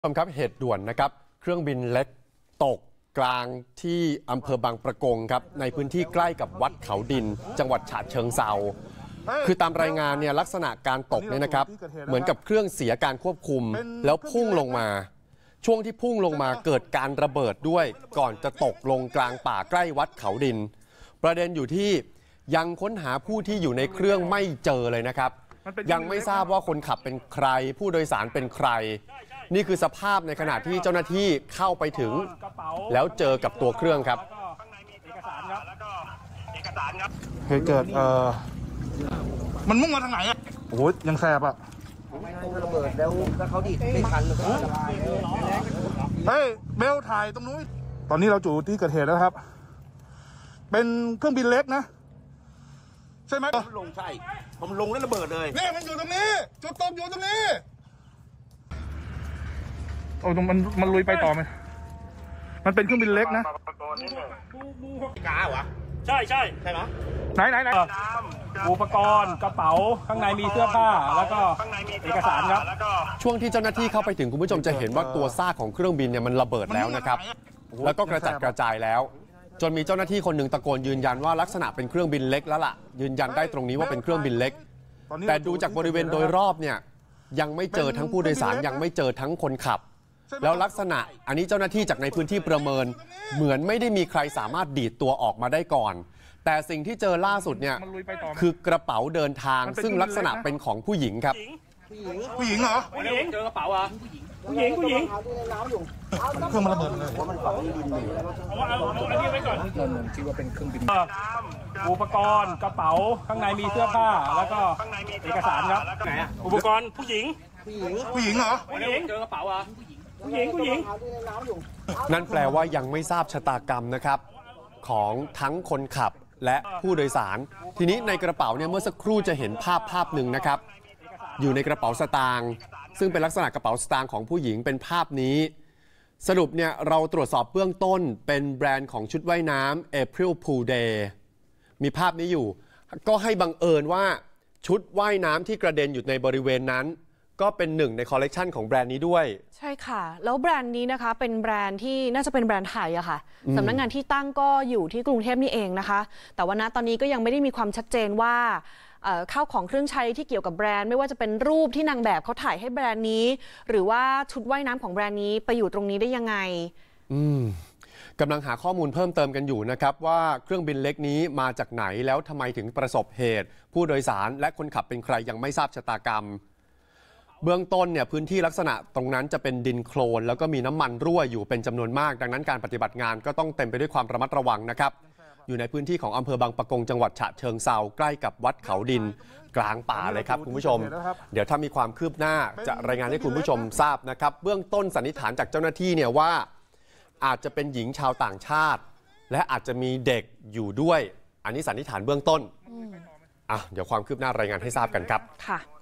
ผู้ชมครับเหตุด่วนนะครับเครื่องบินเล็กตกกลางที่อำเภอบางปะกงครับในพื้นที่ใกล้กับวัดเขาดินจังหวัดฉะเชิงเทราคือตามรายงานเนี่ยลักษณะการตกเนี่ยนะครับเหมือนกับเครื่องเสียการควบคุมแล้วพุ่งลงมาช่วงที่พุ่งลงมาเกิดการระเบิดด้วยก่อนจะตกลงกลางป่าใกล้วัดเขาดินประเด็นอยู่ที่ยังค้นหาผู้ที่อยู่ในเครื่องไม่เจอเลยนะครับยังไม่ทราบว่าคนขับเป็นใครผู้โดยสารเป็นใครนี่คือสภาพในขณะที่เจ้าหน้าที่เข้าไปถึงแล้วเจอกับตัวเครื่องครับเหตุเกิดมันมุ่งมาทางไหนอ่ะโอ้โหยังแสบอ่ะระเบิดแล้วเขาดิดไม่ทันเฮ้ยเบลถ่ายตรงนู้นตอนนี้เราจู่ที่เกิดเหตุแล้วครับเป็นเครื่องบินเล็กนะใช่ไหมลงใช่ผมลงแล้วระเบิดเลยนี่มันอยู่ตรงนี้จุดตกอยู่ตรงนี้โอ้ตรงมันลุยไปต่อไหมมันเป็นเครื่องบินเล็กนะกาวะใช่ไหมไหนอุปกรณ์กระเป๋าข้างในมีเสื้อผ้าแล้วก็เอกสารครับช่วงที่เจ้าหน้าที่เข้าไปถึงคุณผู้ชมจะเห็นว่าตัวซากของเครื่องบินเนี่ยมันระเบิดแล้วนะครับแล้วก็กระจัดกระจายแล้วจนมีเจ้าหน้าที่คนหนึ่งตะโกนยืนยันว่าลักษณะเป็นเครื่องบินเล็กแล้วล่ะยืนยันได้ตรงนี้ว่าเป็นเครื่องบินเล็กแต่ดูจากบริเวณโดยรอบเนี่ยยังไม่เจอทั้งผู้โดยสารยังไม่เจอทั้งคนขับแล้วลักษณะอันนี้เจ้าหน้าที่จากในพื้นที่ประเมินเหมือนไม่ได้มีใครสามารถดีดตัวออกมาได้ก่อนแต่สิ่งที่เจอล่าสุดเนี่ยคือกระเป๋าเดินทางซึ่งลักษณะเป็นของผู้หญิงครับผู้หญิงเหรอผู้หญิงเจอกระเป๋าอ่ะผู้หญิงเครื่องมันระเบิดเลยเอาอันนี้ไว้ก่อนคิดว่าเป็นเครื่องบินอุปกรณ์กระเป๋าข้างในมีเสื้อผ้าแล้วก็เอกสารครับไหนอุปกรณ์ผู้หญิงเหรอผู้หญิงเจอกระเป๋าอ่ะผู้หญิงนั่นแปลว่ายังไม่ทราบชะตากรรมนะครับของทั้งคนขับและผู้โดยสารทีนี้ในกระเป๋าเนี่ยเมื่อสักครู่จะเห็นภาพหนึ่งนะครับอยู่ในกระเป๋าสตางค์ซึ่งเป็นลักษณะกระเป๋าสตางค์ของผู้หญิงเป็นภาพนี้สรุปเนี่ยเราตรวจสอบเบื้องต้นเป็นแบรนด์ของชุดว่ายน้ำ April Pool Day มีภาพนี้อยู่ก็ให้บังเอิญว่าชุดว่ายน้ำที่กระเด็นอยู่ในบริเวณนั้นก็เป็นหนึ่งในคอลเลกชันของแบรนด์นี้ด้วยใช่ค่ะแล้วแบรนด์นี้นะคะเป็นแบรนด์ที่น่าจะเป็นแบรนด์ไทยอะค่ะสำนักงานที่ตั้งก็อยู่ที่กรุงเทพนี่เองนะคะแต่ว่าณตอนนี้ก็ยังไม่ได้มีความชัดเจนว่าข้าวของเครื่องใช้ที่เกี่ยวกับแบรนด์ไม่ว่าจะเป็นรูปที่นางแบบเขาถ่ายให้แบรนด์นี้หรือว่าชุดว่ายน้ำของแบรนด์นี้ไปอยู่ตรงนี้ได้ยังไงกำลังหาข้อมูลเพิ่มเติมกันอยู่นะครับว่าเครื่องบินเล็กนี้มาจากไหนแล้วทำไมถึงประสบเหตุผู้โดยสารและคนขับเป็นใครยังไม่ทราบชะตากรรมเบื้องต้นเนี่ยพื้นที่ลักษณะตรงนั้นจะเป็นดินโคลนแล้วก็มีน้ำมันรั่วอยู่เป็นจำนวนมากดังนั้นการปฏิบัติงานก็ต้องเต็มไปด้วยความระมัดระวังนะครับอยู่ในพื้นที่ของอำเภอบางปะกงจังหวัดฉะเชิงเทราใกล้กับวัดเขาดินกลางป่าเลยครับคุณผู้ชมเดี๋ยวถ้ามีความคืบหน้าจะรายงานให้คุณผู้ชมทราบนะครับเบื้องต้นสันนิษฐานจากเจ้าหน้าที่เนี่ยว่าอาจจะเป็นหญิงชาวต่างชาติและอาจจะมีเด็กอยู่ด้วยอันนี้สันนิษฐานเบื้องต้นเดี๋ยวความคืบหน้ารายงานให้ทราบกันครับค่ะ